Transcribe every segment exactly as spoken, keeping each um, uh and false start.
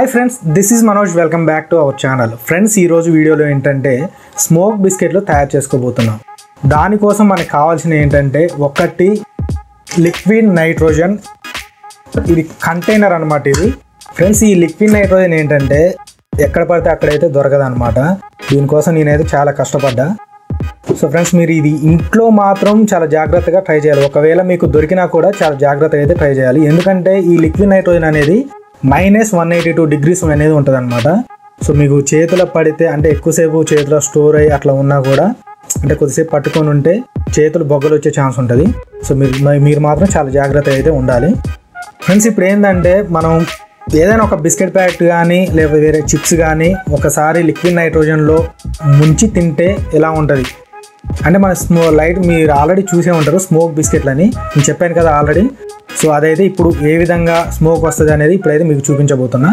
Hi friends, this is Manoj. Welcome back to our channel. Friends, ఈరోజు వీడియోలో ఏంటంటే smoke బిస్కెట్లు తయారు చేసుకోబోతున్నాం. దానికోసం మనకు కావాల్సిన ఏంటంటే ఒకటి లిక్విడ్ నైట్రోజన్. ఇది కంటైనర్ అనమాట. ఇది ఫ్రెండ్స్, ఈ లిక్విడ్ నైట్రోజన్ ఏంటంటే ఎక్కడ పడితే అక్కడైతే దొరకదనమాట. దీనికోసం నేనైతే చాలా కష్టపడ్డా. సో ఫ్రెండ్స్, మీరు ఇది ఇంట్లో మాత్రం చాలా జాగ్రత్తగా ట్రై చేయాలి. ఒకవేళ మీకు దొరికినా కూడా చాలా జాగ్రత్తగా అయితే ట్రై చేయాలి. ఎందుకంటే ఈ లిక్విడ్ నైట్రోజన్ అనేది minus one eighty two degrees అనేది ఉంటుంది అనమాట. సో మీకు చేతిలో పడితే అంటే ఎక్కువసేపు చేతిలో స్టోర్ అయ్యి అట్లా ఉన్నా కూడా అంటే కొద్దిసేపు పట్టుకొని ఉంటే చేతులు బొగ్గలు వచ్చే ఛాన్స్ ఉంటుంది. సో మీరు మీరు మాత్రం చాలా జాగ్రత్తగా అయితే ఉండాలి. ఫ్రెండ్స్, ఇప్పుడు ఏంటంటే మనం ఏదైనా ఒక బిస్కెట్ ప్యాకెట్ కానీ లేదా వేరే చిప్స్ కానీ ఒకసారి లిక్విడ్ నైట్రోజన్లో ముంచి తింటే ఎలా ఉంటుంది అంటే మన స్మో లైట్ మీరు ఆల్రెడీ చూసే ఉంటారు స్మోక్ బిస్కెట్లని నేను చెప్పాను కదా ఆల్రెడీ. సో అదైతే ఇప్పుడు ఏ విధంగా స్మోక్ వస్తుంది అనేది ఇప్పుడైతే మీకు చూపించబోతున్నా.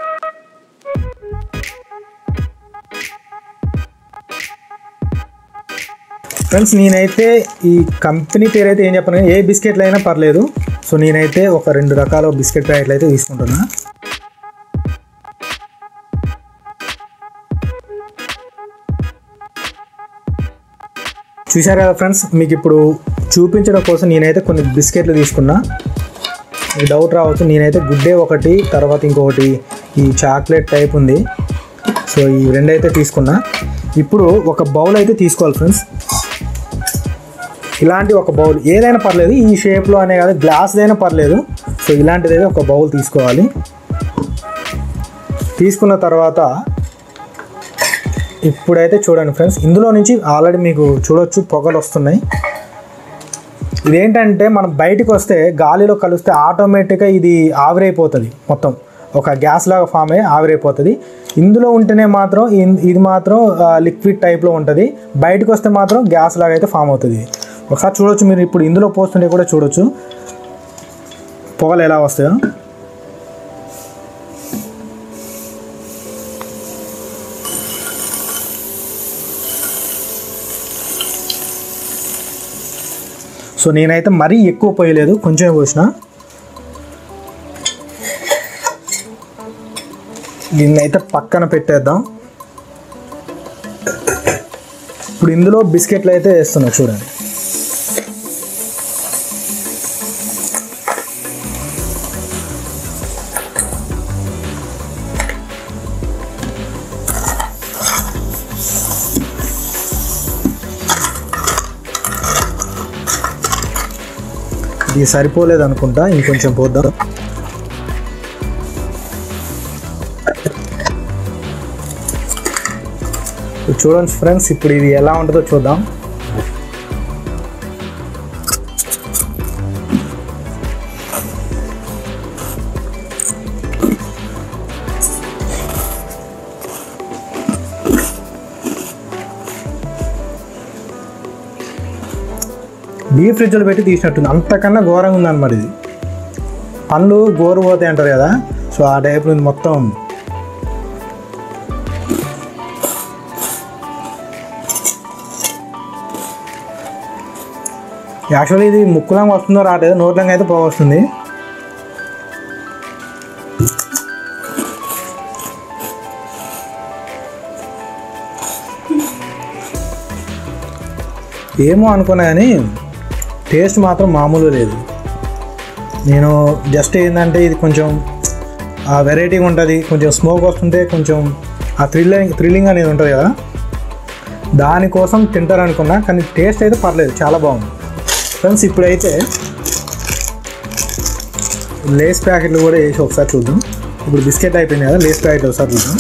ఫ్రెండ్స్, నేనైతే ఈ కంపెనీ పేరు అయితే ఏం చెప్పను, ఏ బిస్కెట్లు అయినా పర్లేదు. సో నేనైతే ఒక రెండు రకాల బిస్కెట్ ప్యాకెట్లు అయితే తీసుకుంటున్నా. చూశారు కదా ఫ్రెండ్స్, మీకు ఇప్పుడు చూపించడం కోసం నేనైతే కొన్ని బిస్కెట్లు తీసుకున్నా. మీకు డౌట్ రావచ్చు, నేనైతే గుడ్డే ఒకటి, తర్వాత ఇంకొకటి ఈ చాక్లెట్ టైప్ ఉంది. సో ఈ రెండైతే తీసుకున్నా. ఇప్పుడు ఒక బౌల్ అయితే తీసుకోవాలి ఫ్రెండ్స్. ఇలాంటి ఒక బౌల్ ఏదైనా పర్లేదు, ఈ షేప్లో అనే కాదు, గ్లాస్దైనా పర్లేదు. సో ఇలాంటిదైతే ఒక బౌల్ తీసుకోవాలి. తీసుకున్న తర్వాత ఇప్పుడైతే చూడండి ఫ్రెండ్స్, ఇందులో నుంచి ఆల్రెడీ మీకు చూడొచ్చు పొగలు వస్తున్నాయి. ఇదేంటంటే మనం బయటకు వస్తే గాలిలో కలిస్తే ఆటోమేటిక్గా ఇది ఆవిరైపోతుంది, మొత్తం ఒక గ్యాస్ లాగా ఫామ్ అయ్యి ఆవిరైపోతుంది. ఇందులో ఉంటేనే మాత్రం ఇది మాత్రం లిక్విడ్ టైప్లో ఉంటుంది, బయటకు వస్తే మాత్రం గ్యాస్ లాగా అయితే ఫామ్ అవుతుంది. ఒకసారి చూడొచ్చు మీరు, ఇప్పుడు ఇందులో పోస్తుంటే కూడా చూడొచ్చు పొగలు ఎలా వస్తాయో. సో నేనైతే మరీ ఎక్కువ పోయలేదు, కొంచెమే పోసిన. దీన్నైతే పక్కన పెట్టేద్దాం. ఇప్పుడు ఇందులో బిస్కెట్లు అయితే వేస్తున్నా చూడండి. ఇది సరిపోలేదు అనుకుంటా, ఇంకొంచెం పోద్దాం. చూడండి ఫ్రెండ్స్, ఇప్పుడు ఇది ఎలా ఉంటుందో చూద్దాం. డీప్ ఫ్రిడ్జ్లో పెట్టి తీసినట్టుంది, అంతకన్నా ఘోరంగా ఉందన్నమాట. ఇది పండ్లు గోరు పోతాయి అంటారు కదా, సో ఆ టైప్ ఉంది మొత్తం. యాక్చువల్లీ ఇది ముక్కులంగా వస్తుందో రాలేదు, నోట్లంగా అయితే పోగా వస్తుంది. ఏమో అనుకున్నా కానీ టేస్ట్ మాత్రం మామూలు లేదు. నేను జస్ట్ ఏంటంటే ఇది కొంచెం వెరైటీగా ఉంటుంది, కొంచెం స్మోక్ వస్తుంటే కొంచెం ఆ థ్రిల్లింగ్ థ్రిల్లింగ్ అనేది ఉంటుంది కదా, దానికోసం తింటారు అనుకున్నా. కానీ టేస్ట్ అయితే పర్లేదు, చాలా బాగుంది ఫ్రెండ్స్. ఇప్పుడైతే లేస్ ప్యాకెట్లు కూడా వేసి ఒకసారి చూద్దాం. ఇప్పుడు బిస్కెట్ అయిపోయింది కదా, లేస్ ప్యాకెట్ ఒకసారి చూద్దాం.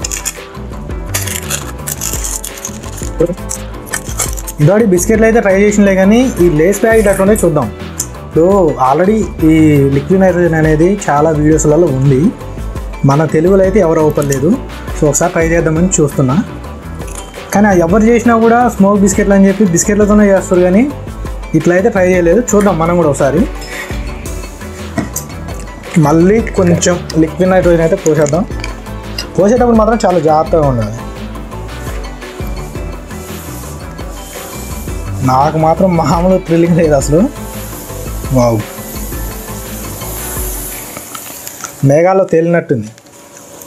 ఇదోటి బిస్కెట్లు అయితే ట్రై చేసినలే, కానీ ఈ లేస్ ప్యాకెట్ అట్లనే చూద్దాం. సో ఆల్రెడీ ఈ లిక్విడ్ నైట్రోజన్ అనేది చాలా వీడియోస్లలో ఉంది, మన తెలుగులో అయితే ఎవరు అవ్వలేదు. సో ఒకసారి ట్రై చేద్దామని చూస్తున్నా. కానీ ఎవరు చేసినా కూడా స్మోక్ బిస్కెట్లు అని చెప్పి బిస్కెట్లతోనే చేస్తారు, కానీ ఇట్లా అయితే ట్రై చేయలేదు. చూద్దాం మనం కూడా ఒకసారి. మళ్ళీ కొంచెం లిక్విడ్ నైట్రోజన్ అయితే పోసేద్దాం. పోసేటప్పుడు మాత్రం చాలా జాగ్రత్తగా ఉండాలి. నాకు మాత్రం మామూలు థ్రిల్లింగ్ లేదు అసలు. వావ్, మేఘాల్లో తేలినట్టుంది.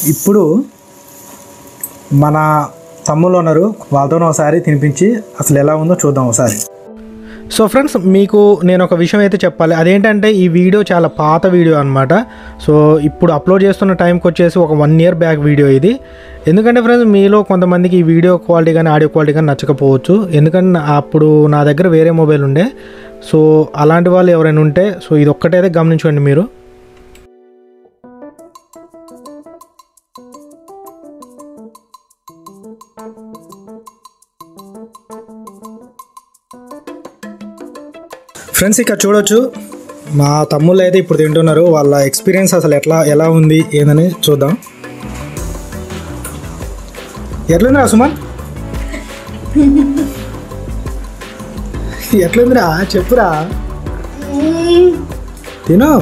ఇప్పుడు మన తమ్ముళ్ళు ఉన్నారు, వాళ్ళతో ఒకసారి తినిపించి అసలు ఎలా ఉందో చూద్దాం ఒకసారి. సో ఫ్రెండ్స్, మీకు నేను ఒక విషయం అయితే చెప్పాలి. అదేంటంటే ఈ వీడియో చాలా పాత వీడియో అనమాట. సో ఇప్పుడు అప్లోడ్ చేస్తున్న టైంకి వచ్చేసి ఒక వన్ ఇయర్ బ్యాక్ వీడియో ఇది. ఎందుకంటే ఫ్రెండ్స్, మీలో కొంతమందికి ఈ వీడియో క్వాలిటీ కానీ ఆడియో క్వాలిటీ కానీ నచ్చకపోవచ్చు. ఎందుకంటే అప్పుడు నా దగ్గర వేరే మొబైల్ ఉండే. సో అలాంటి వాళ్ళు ఎవరైనా ఉంటే సో ఇది ఒక్కటైతే గమనించుకోండి మీరు. ఫ్రెండ్స్, ఇక్కడ చూడొచ్చు మా తమ్ముళ్ళు అయితే ఇప్పుడు తింటున్నారు. వాళ్ళ ఎక్స్పీరియన్స్ అసలు ఎట్లా ఎలా ఉంది ఏందని చూద్దాం. ఎట్లుందిరా సుమన్? ఎట్లుందిరా చెప్పురా. తిను.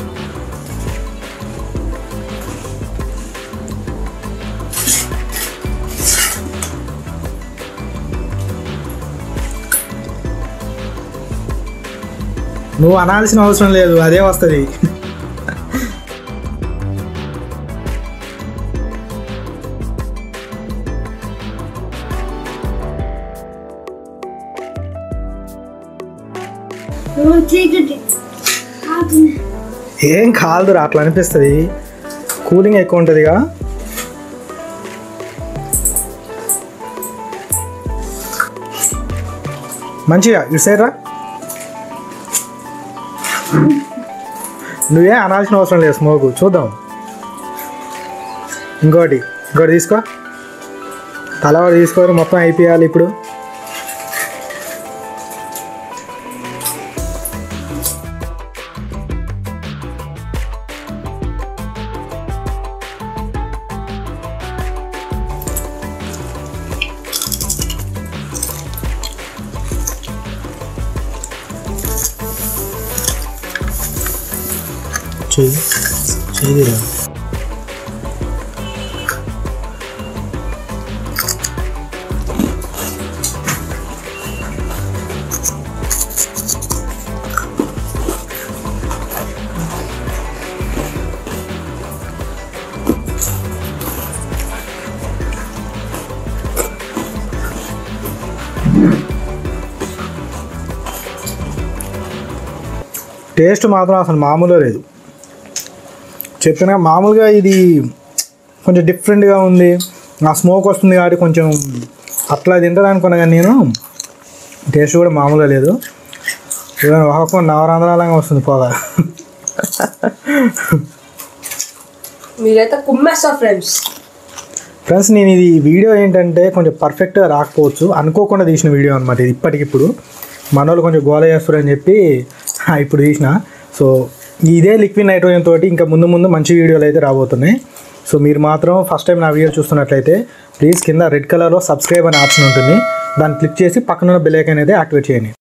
నువ్వు అనాల్సిన అవసరం లేదు, అదే వస్తుంది. ఏం కాదురా, అట్లా అనిపిస్తుంది. కూలింగ్ ఎక్కువ ఉంటుందిగా. మంచిగా ఇటు సైడ్ రా. నువ్వే అనాల్సిన అవసరం లేదు స్మోకు. చూద్దాం. ఇంకోటి ఇంకోటి తీసుకో. తలవాడు తీసుకొని మొత్తం అయిపోయాలి ఇప్పుడు. చెయ్యి చెయ్యిరా. టేస్ట్ మాత్రం అసలు మామూలుగా లేదు. చెప్పిన మామూలుగా ఇది కొంచెం డిఫరెంట్గా ఉంది. ఆ స్మోక్ వస్తుంది కాబట్టి కొంచెం అట్లా తింటాను అనుకున్నా, కానీ నేను టేస్ట్ కూడా మామూలుగా లేదు. ఏదైనా ఒక నవరంధ్రాలంగా వస్తుంది పొగ. మీరైతే కుమ్మేస్తారు ఫ్రెండ్స్. ఫ్రెండ్స్, నేను ఇది వీడియో ఏంటంటే కొంచెం పర్ఫెక్ట్గా రాకపోవచ్చు, అనుకోకుండా తీసిన వీడియో అనమాట ఇది. ఇప్పటికిప్పుడు మన వాళ్ళు కొంచెం గోల చేస్తారని చెప్పి ఇప్పుడు తీసిన. సో ఇదే లిక్విడ్ నైట్రోజన్ తోటి ఇంకా ముందు ముందు మంచి వీడియోలు అయితే రాబోతున్నాయి. సో మీరు మాత్రం ఫస్ట్ టైం నా వీడియో చూస్తున్నట్లయితే ప్లీజ్ కింద రెడ్ కలర్లో సబ్స్క్రైబ్ అనే ఆప్షన్ ఉంటుంది, దాన్ని క్లిక్ చేసి పక్కన బెల్ ఐకాన్ అయితే యాక్టివేట్ చేయండి.